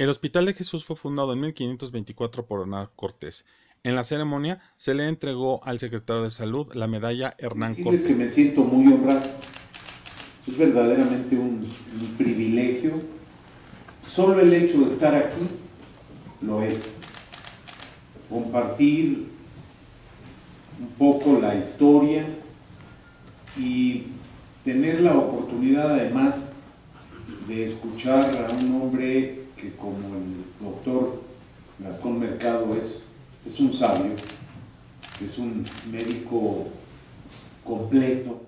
El Hospital de Jesús fue fundado en 1524 por Hernán Cortés. En la ceremonia se le entregó al secretario de Salud la medalla Hernán Decirles Cortés. que me siento muy honrado. Es verdaderamente un privilegio. Solo el hecho de estar aquí lo es. Compartir un poco la historia y tener la oportunidad además de escuchar a un hombre que, como el doctor Gastón Mercado, es un sabio, es un médico completo.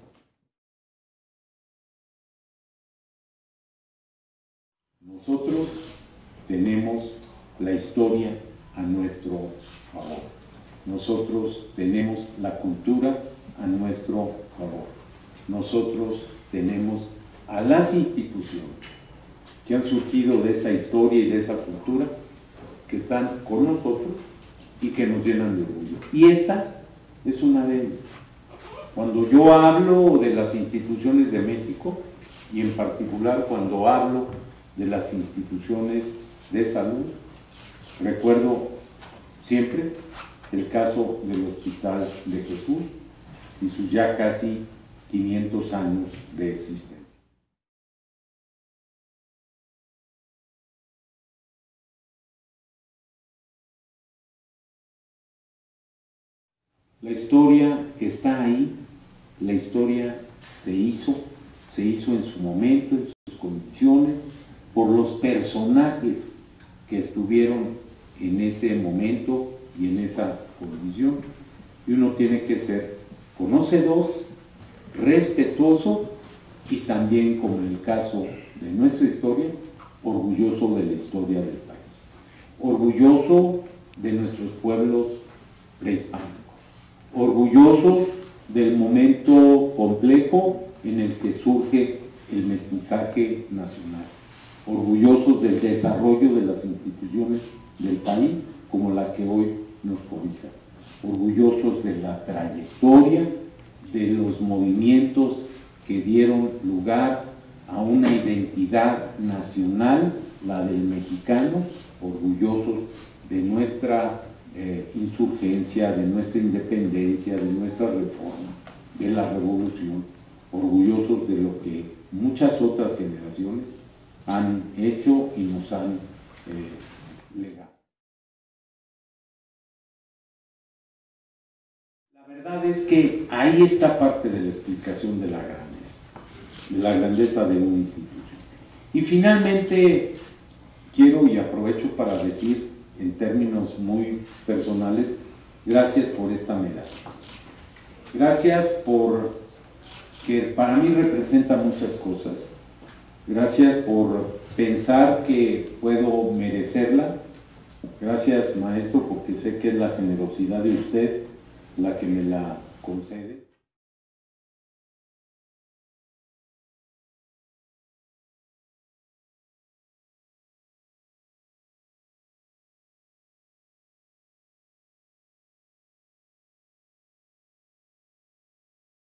Nosotros tenemos la historia a nuestro favor. Nosotros tenemos la cultura a nuestro favor. Nosotros tenemos a las instituciones que han surgido de esa historia y de esa cultura, que están con nosotros y que nos llenan de orgullo. Y esta es una de ellas. Cuando yo hablo de las instituciones de México, y en particular cuando hablo de las instituciones de salud, recuerdo siempre el caso del Hospital de Jesús y sus ya casi 500 años de existencia. La historia está ahí, la historia se hizo en su momento, en sus condiciones, por los personajes que estuvieron en ese momento y en esa condición. Y uno tiene que ser conocedor, respetuoso y también, como en el caso de nuestra historia, orgulloso de la historia del país, orgulloso de nuestros pueblos prehispánicos, orgullosos del momento complejo en el que surge el mestizaje nacional, orgullosos del desarrollo de las instituciones del país como la que hoy nos cobija, orgullosos de la trayectoria, de los movimientos que dieron lugar a una identidad nacional, la del mexicano, orgullosos de nuestra insurgencia, de nuestra independencia, de nuestra reforma, de la revolución, orgullosos de lo que muchas otras generaciones han hecho y nos han legado. La verdad es que ahí está parte de la explicación de la grandeza de una institución. Y finalmente quiero y aprovecho para decir, en términos muy personales, gracias por esta medalla. Gracias por que para mí representa muchas cosas. Gracias por pensar que puedo merecerla. Gracias, maestro, porque sé que es la generosidad de usted la que me la concede.